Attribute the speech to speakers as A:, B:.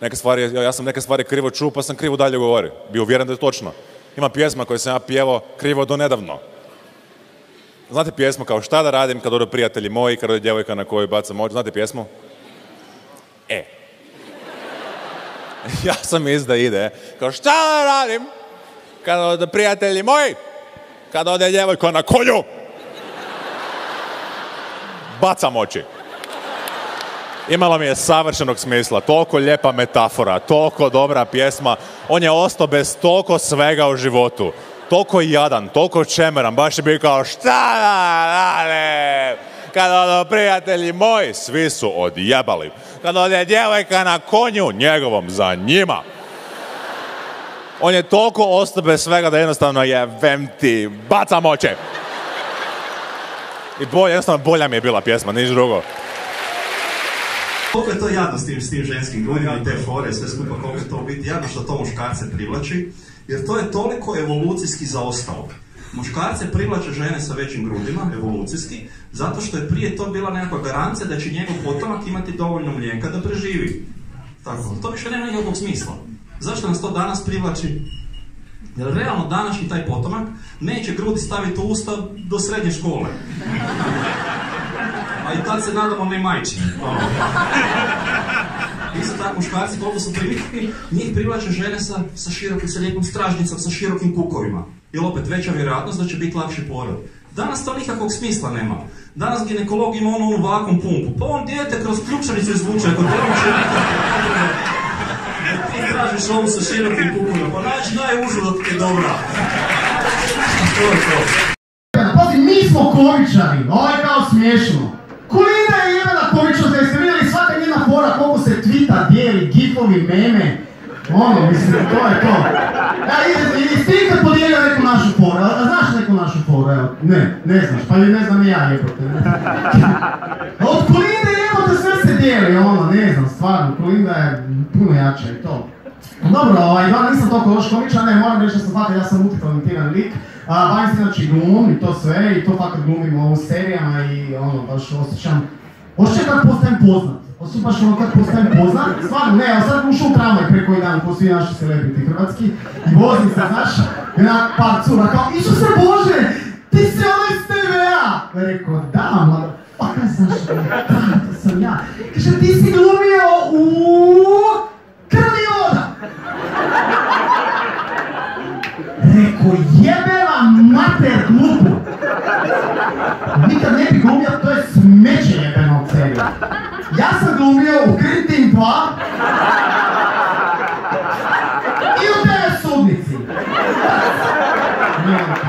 A: Ja sam neke stvari krivo čuo, pa sam krivo dalje govorio. Bio uvjeren da je točno. Ima pjesma koje sam ja pjevao krivo do nedavno. Znate pjesmu kao šta da radim kad odu prijatelji moji, kad ode djevojka na koju bacam oči? Znate pjesmu? Ja sam da ide kao šta da radim kad ode prijatelji moji, kad ode djevojka na koju bacam oči. Imala mi je savršenog smisla, toliko lijepa metafora, toliko dobra pjesma. On je ostao bez toliko svega u životu. Toliko jadan, toliko čemeran, baš je bio kao šta da radim kad odu prijatelji moji, svi su odjebali. Kad ode djevojka na konju, njegovom za njima. On je toliko ostao bez svega da jednostavno jebem ti, bacam oči. I jednostavno bolja mi je bila pjesma, niš drugo.
B: Koliko je to jadno s tim ženskim grudima i te fore, sve skupa, koliko je to biti jadno što to muškarce privlači, jer to je toliko evolucijski zaostalo. Muškarce privlače žene sa većim grudima, evolucijski, zato što je prije to bila nekakva garancija da će njegov potomak imati dovoljno mlijeka da preživi. Tako, to više nema nikakvog smisla. Zašto nas to danas privlači? Jer realno današnji taj potomak neće grudi staviti u usta do srednje škole. A i tad se nadamo ne majčini. Isto tako muškarci koliko su primitivni, njih privlače žene sa lijepom stražnicom, sa širokim kukovima. Jer opet veća vjerojatnost da će biti lakši porod. Danas to nikakvog smisla nema. Danas ginekolog ima onu vakuum pumpu, pa on dijete kroz ključanicu izvuče, ako treba će nekako. Ti tražiš ovu sa širokim kukovima, pa naći najužu da ti je dobra. To je to.
C: Pazi, mi smo komičari, ovo je kao smiješno. Kolina je jebena komičnost, da jeste vidjeli svaka njena fora, koliko se twita, dijeli, gifovi, meme. Ono, mislim, to je to. I ti kad podijelio neku našu foru, a znaš neku našu foru, evo, ne znaš, pa ne znam i ja, jebote. Od Koline jebote sve se dijeli, ono, ne znam, stvarno, Kolinda je puno jača i to. Dobro, Ivana, nisam toliko loš komičan, ne, moram reći da sam fakat, ja sam multitalentiran lik. Bavim se znači glumom i to sve, i to fakat glumim u serijama i ono, baš osjećam kad postajem poznat. Baš ono kad postajem poznat, stvarno, ne, evo sad ušao u tramvaj preko i dan, ko svi naši celebrity hrvatski, i vozim se, znaš, i onak par cura, kao, Isuse Bože, ti si ono iz TV-a! Rekao, da, motherfucker, znaš, da, to sam ja. Kaže, ti si glumio u Krvi voda! Rekao, jebe vam mater glupu! Nikad ne bi glumio, to je smeće jebeno od serija. Ja sam glumio u Kritim 2 i u TV Sudnici.